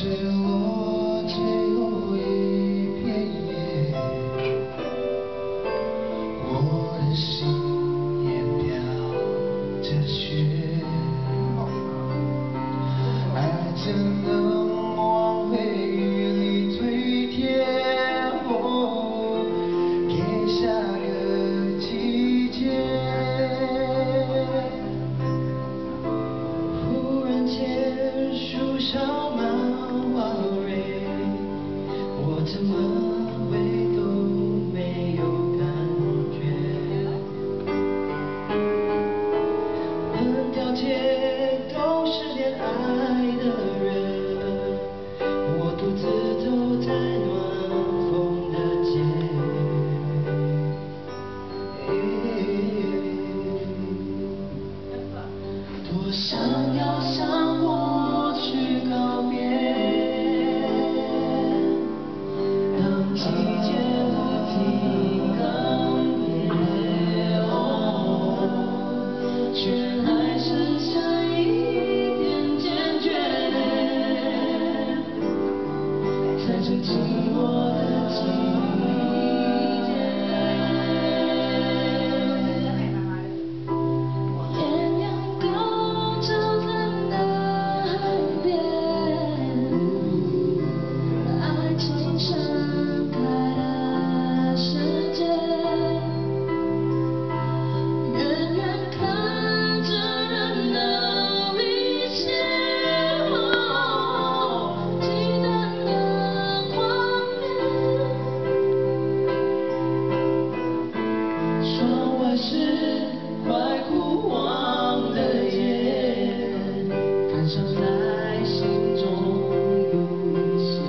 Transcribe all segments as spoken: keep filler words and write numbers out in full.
是我最后一片叶，我的心也飘着雪。爱怎能往回忆里推贴？哦，给下个季节。忽然间，树上满花蕊，我怎么会都没有感觉？满条街都是恋爱的人，我独自走在暖风的街。多想要向过去告别，当季节不停更迭，哦，却还剩下一点坚决，在这寂寞的季节。艳阳高照在那海边，爱情盛开的世界，远远看着热闹一切，哦，极端的狂野，窗外是快枯黄的叶，感伤在心中有一些。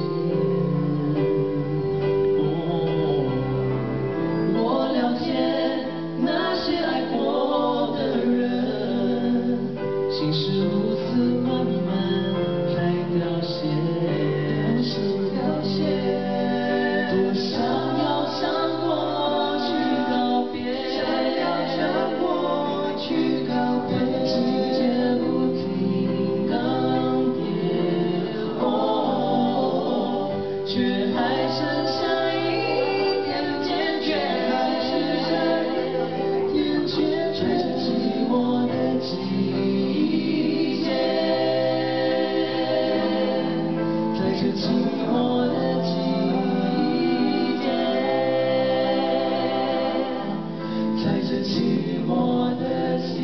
哦，我了解那些爱过的人，心是如此慢慢在凋谢，凋谢。多想要向过去告别，想要向过去告别，季节不停更迭，哦，却还剩下一点坚决，还剩下一点坚决，在这寂寞的季节，在这寂寞的季节，在这寂寞的季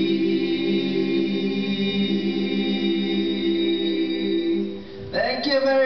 节。Thank you very